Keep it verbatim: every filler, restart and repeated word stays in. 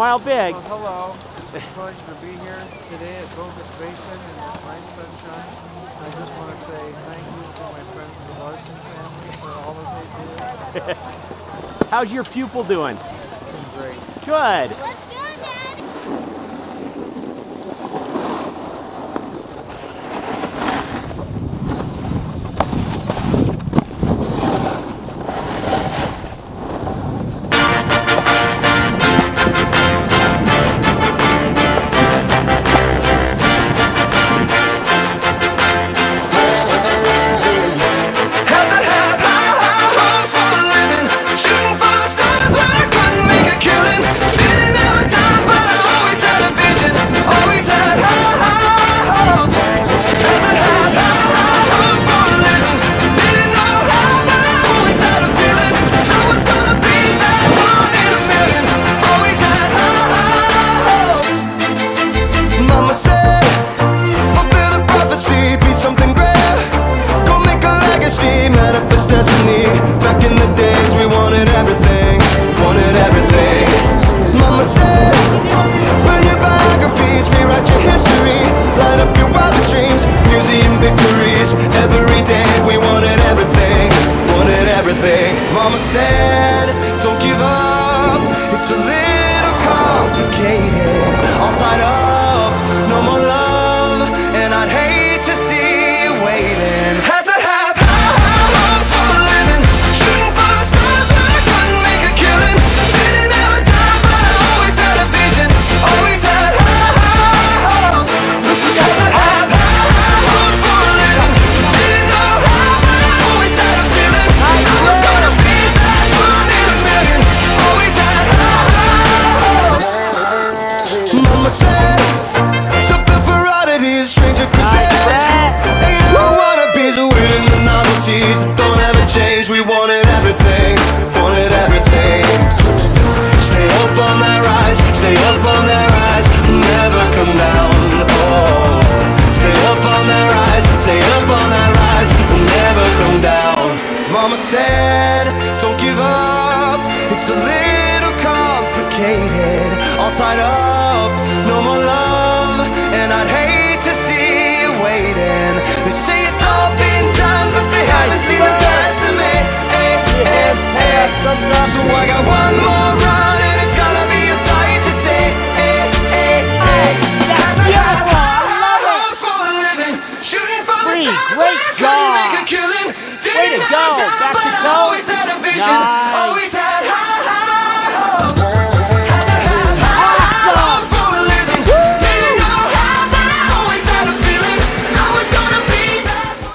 Smile big. Well, hello. It's a pleasure to be here today at Bogus Basin in this nice sunshine. I just want to say thank you to my friends, the Larson family, for all that they do. How's your pupil doing? It's great. Good. Let's go, Dad. Destiny. Back in the days we wanted everything, wanted everything. Mama said, burn your biographies, rewrite your history, light up your wildest dreams, museum victories. Every day we wanted everything, wanted everything. Mama said, don't give up, it's a little complicated. All tied up, no more love, and I'd hate to see you waiting. Had to have we wanted everything, wanted everything. Stay up on that rise, stay up on that rise, never come down, oh. Stay up on that rise, stay up on that rise, never come down. Mama said, don't give up, it's a little complicated. All tied up, no more love, and I'd hate to see you waiting. They say it's all been done, but they haven't seen the best of me. So I got one more run and it's gonna be a sight to see. Hey, hey, hey. Had to have high hopes for a living, shooting for the stars when I couldn't make a killing. Didn't have a time, but I always had a vision.